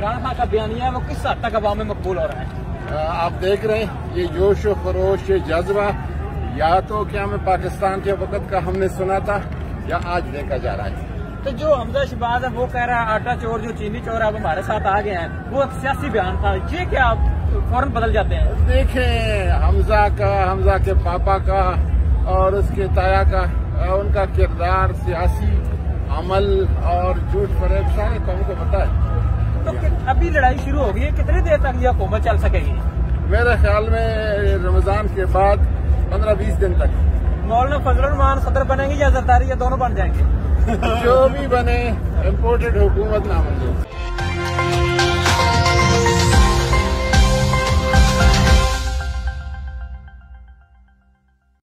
इमरान खान का बयानिया है वो किस हद तक अवाम में मकबूल हो रहा है? आप देख रहे हैं ये जोश खरोश, ये जज्बा, या तो क्या मैं पाकिस्तान के वक्त का हमने सुना था या आज देखा जा रहा है। तो जो हमजा शहबाज है वो कह रहा है आटा चोर जो चीनी चोर है अब हमारे साथ आ गए हैं, वो एक सियासी बयान था, ये क्या आप फौरन बदल जाते हैं? देखें हमजा के पापा का और उसके ताया का, उनका किरदार, सियासी अमल और झूठ फरेब सारे कौम को पता है। तो अभी लड़ाई शुरू हो गई है, कितनी देर तक ये हुकूमत चल सकेगी? मेरे ख्याल में रमजान के बाद 15-20 दिन तक। मौलाना फजलुर रहमान सदर बनेंगे या जरदारी, या दोनों बन जाएंगे? जो भी बने, इम्पोर्टेड हुकूमत ना मंजूर।